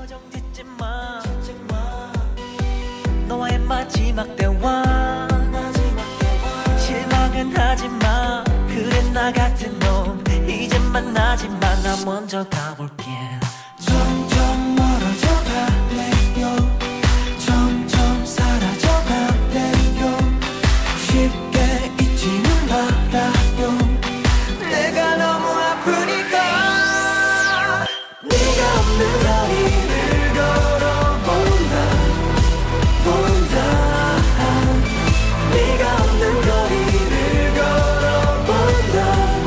표정 짓지 마. 너와의 마지막 대화 실망은 하지마. 그래 나 같은 놈 이제 만나지마. 나 먼저 가볼게. 점점 멀어져 갈래요. 점점 사라져 갈래요. 쉽게 잊지는 말아요. 내가 너무 아프니까. 네가 없는 거리를 걸어본다. 네가 없는 거리를 걸어본다.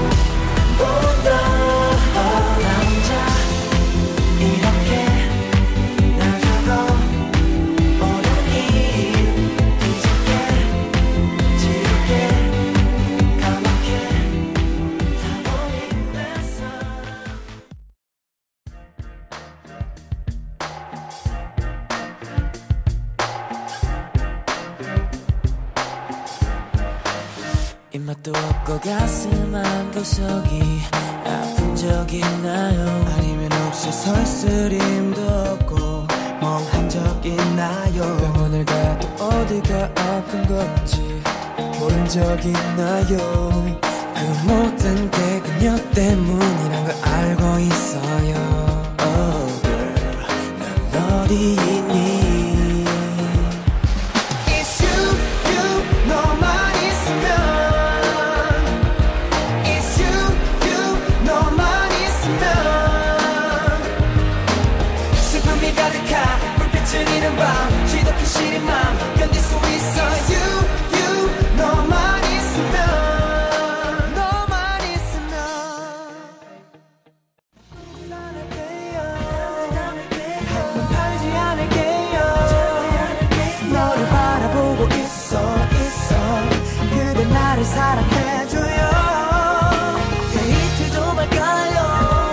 나 혼자 이렇게 날 두고 오는 길 잊을게 지울게 까맣게 타버린 내 사랑. 입맛도 없고 가슴 한 구석이 아픈 적 있나요? 아니면 혹시 설스림도 없고 멍한 적 있나요? 병원을 가도 어디가 아픈 건지 모른 적 있나요? 그 모든 게 그녀 때문이란 걸 알고 있어요. Oh girl, 난 어디 있니? It's you, 너만 있으면. It's you, 너만 있으면. 슬픔이 가득한 불빛을 잃은 밤 지독히 시린 맘 견딜 수 있어. You, 너만 있으면. 너만 있으면. 한번 팔지 않을게요. 너를 바라보고 있어. 그대 나를 사랑해줘요. 데이트 좀 할까요?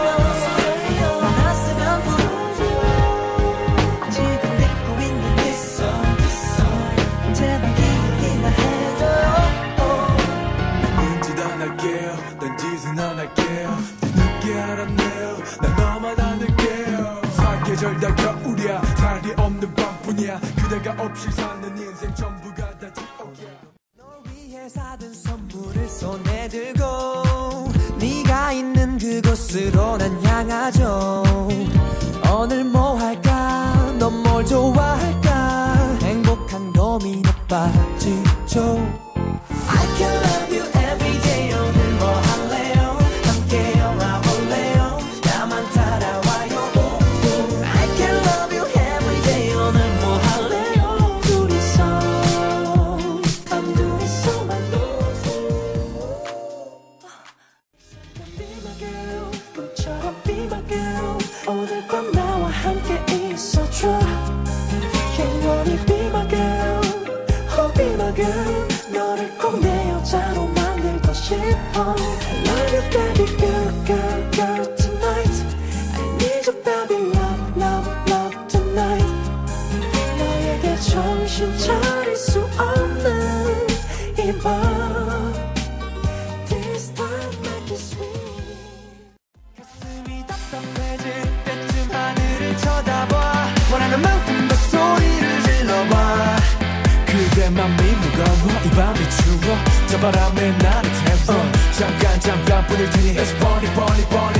만났으면 부르죠. 지금 믿고 있는 있어 제발 기억이나 해줘요. 왠지 안 할게요. 난 짓은 안 할게요. 늦게 알았네요. 난 너만 안을게요. 사계절 다 겨울이야. 달이 없는 밤뿐이야. 그대가 없이 사는 인생 전부가 다 지옥이야. 널 위해 사둔 선물을 손에 들고 네가 있는 그곳으로 난 향하죠. 오늘 뭐 할까? 넌 뭘 좋아할까? 행복한 고민에 빠지죠. I can love you every day. 오늘 뭐 할래요? 함께 영화 볼래요? 나만 따라와요. I can love you every day. 오늘 뭐 할래요? 둘이서 밤둘이서만 Be my girl, 꿈처럼 be my girl. 오늘 밤 나와 함께 있어줘. 영원히 be my girl, oh be my girl. 너를 꼭 내 여자로 만들고 싶어. I love you baby girl tonight. I need you baby love tonight. 너에게 정신 차릴 수 없는 이 밤 This time make it sweet. 가슴이 답답해질 때쯤 하늘을 쳐다봐. 원하는 만큼 더 소리를 질러봐. 그대 맘이 무거워 이 밤이 추워 저 바람에 나를 태워 잠깐 뿐일 테니 Let's party